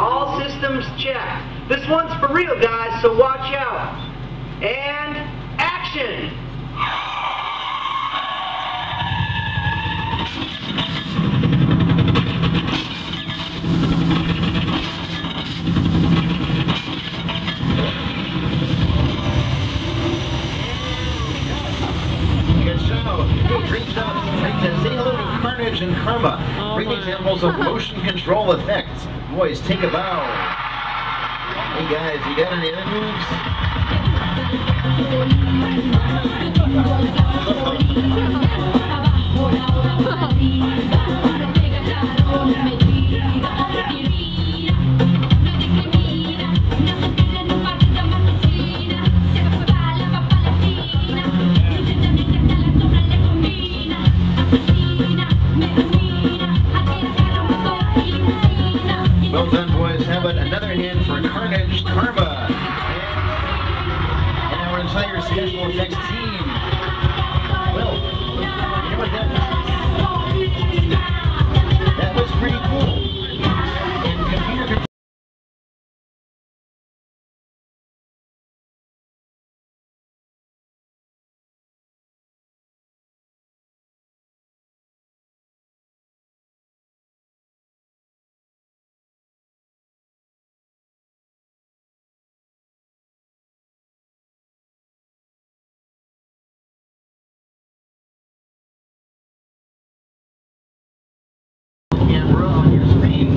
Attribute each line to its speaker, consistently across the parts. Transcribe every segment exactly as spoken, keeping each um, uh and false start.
Speaker 1: All systems checked. This one's for real, guys, so watch out. And action!
Speaker 2: Reach out to say hello to Carnage and Karma.
Speaker 3: Oh
Speaker 2: Bring
Speaker 3: my.
Speaker 2: examples of motion control effects. Boys, take a bow. Hey guys, you got any other Well done, boys. How about another hand for Carnage Karma and, and our entire special effects team? Well, you know what that was? That was pretty cool. And computer. Camera on your screens.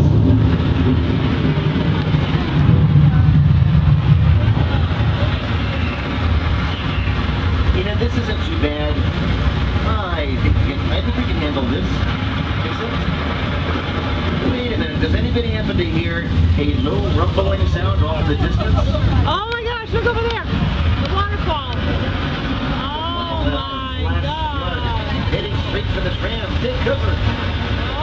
Speaker 2: You know, this isn't too bad. I think we can, I think we can handle this. Is it? Wait a minute. Does anybody happen to hear a low rumbling sound off in the distance?
Speaker 3: Oh my gosh, look over there! The waterfall! Oh my
Speaker 2: Flash
Speaker 3: god!
Speaker 2: flood heading straight for the tram. Take cover.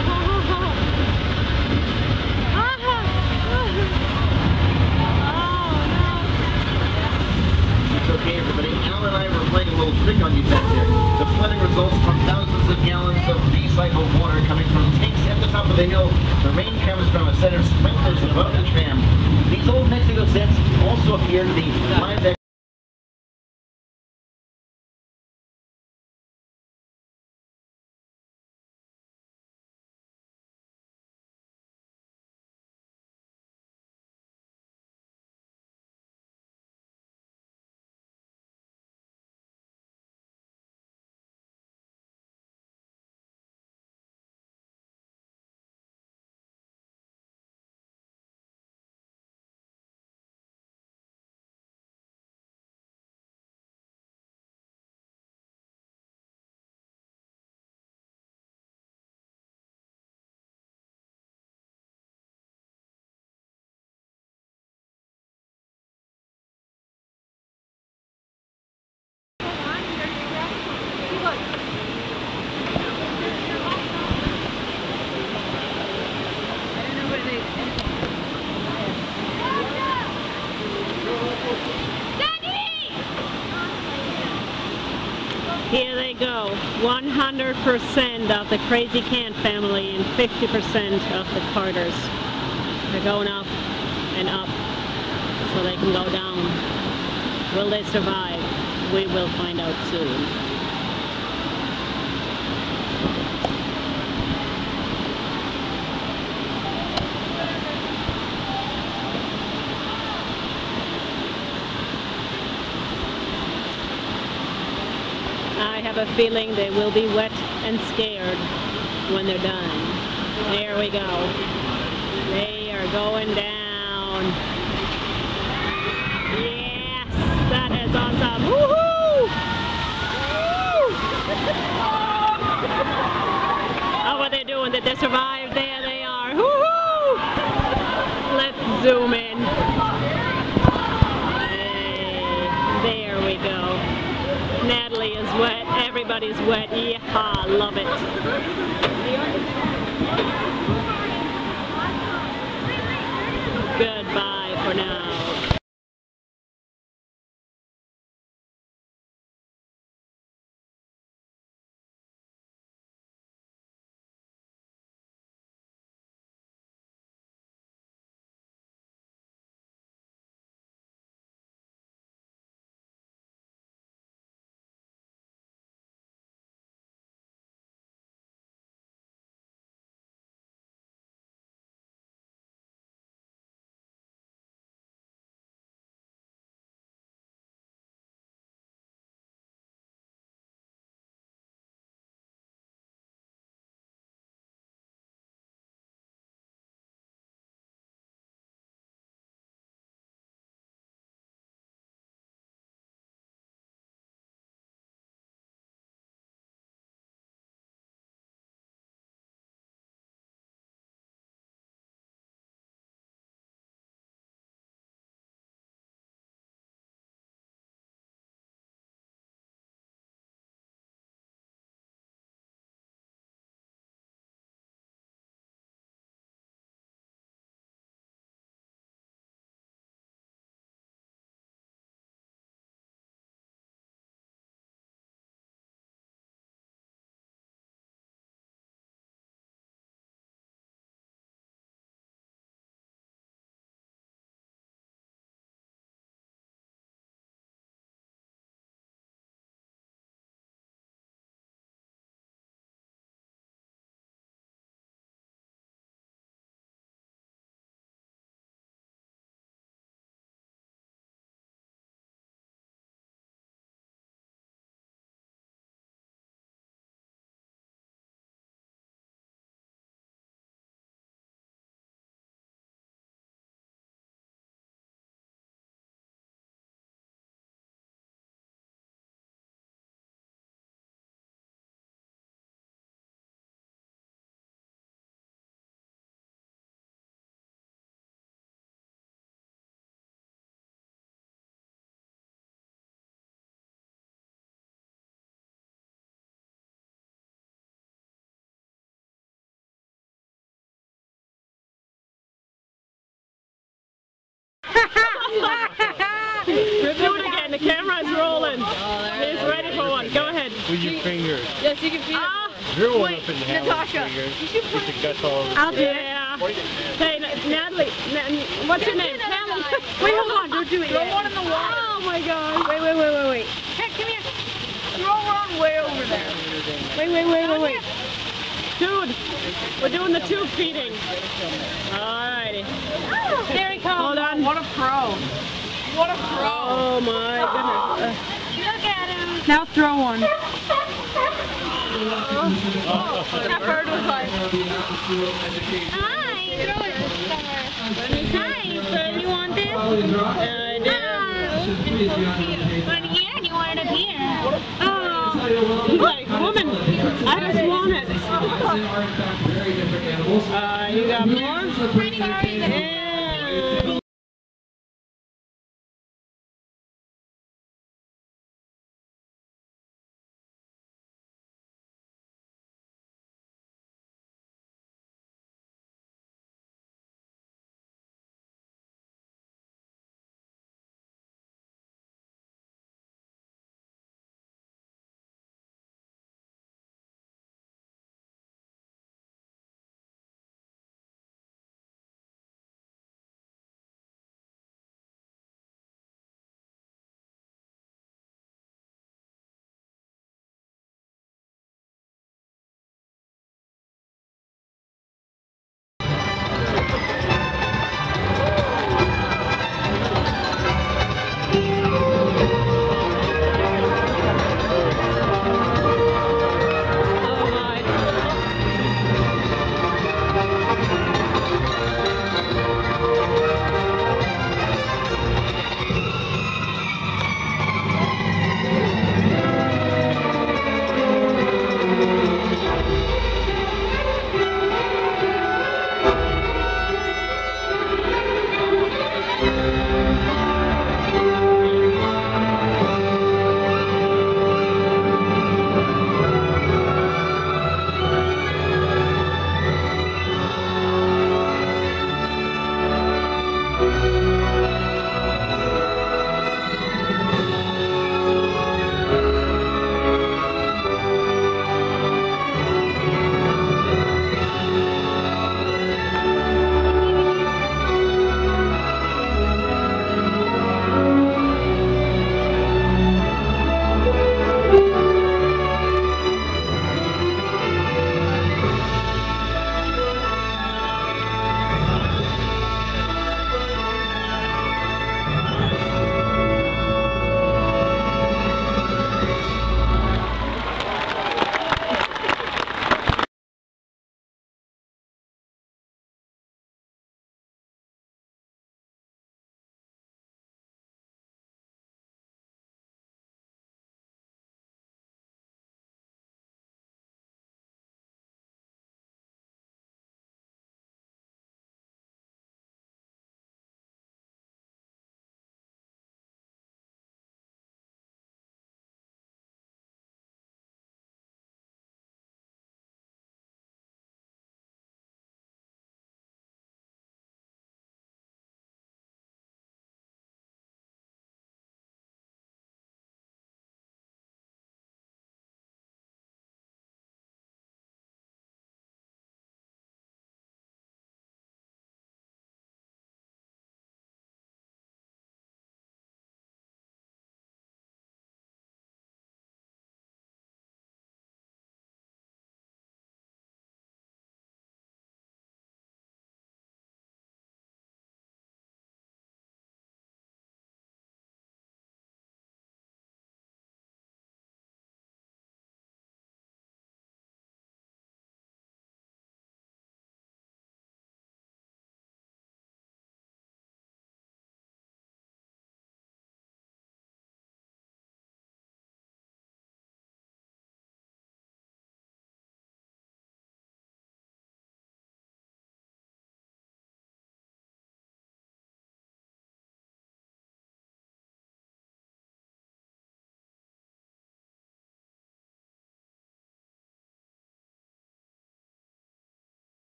Speaker 2: It's okay, everybody. Al and I were playing a little trick on you back there. The flooding results from thousands of gallons of recycled water coming from tanks at the top of the hill. The rain comes from a set of sprinklers above the tram. These old Mexico sets also appeared in the live action.
Speaker 3: Here they go, one hundred percent of the Crazy Can family and fifty percent of the Carters. They're going up and up so they can go down. Will they survive? We will find out soon. I have a feeling they will be wet and scared when they're done. There we go. They are going down. Yes, that is awesome. Woohoo! Woo! Oh, what they're doing? Did they survive? There they are. Woohoo! Let's zoom in. Hey, there we go. Natalie is wet, everybody's wet, yeehaw, love it. Goodbye for now. guy's rolling. He's ready for one. Go ahead.
Speaker 4: With your fingers.
Speaker 5: Yes, you can feed
Speaker 3: Ah.
Speaker 4: Drew one
Speaker 5: Wait,
Speaker 4: up in the hand
Speaker 5: Natasha,
Speaker 4: with your
Speaker 5: you should
Speaker 4: fingers.
Speaker 5: put
Speaker 4: With the guts all over.
Speaker 3: I'll do it. Yeah. Hey, N- Natalie, Na- what's your name? Natalie. Wait, hold on. Don't do it
Speaker 5: Throw
Speaker 3: yet.
Speaker 5: one in the water.
Speaker 3: Oh my God.
Speaker 5: Wait, wait, wait, wait, wait. Hey, come here. Throw one way over there.
Speaker 3: Wait, wait, wait, wait, wait. Dude, we're doing the tube feeding. Alrighty.
Speaker 5: There he comes.
Speaker 3: Hold on.
Speaker 5: What a pro. What a pro.
Speaker 3: Oh my goodness.
Speaker 5: Look at him.
Speaker 3: Now throw one.
Speaker 5: That bird was like,
Speaker 6: Hi. Throw it somewhere. Hi, so you want this?
Speaker 3: I
Speaker 6: Uh, but yeah, do you want it up here?
Speaker 3: Oh, like, woman, I just want it. Uh, you got more?
Speaker 6: Sorry.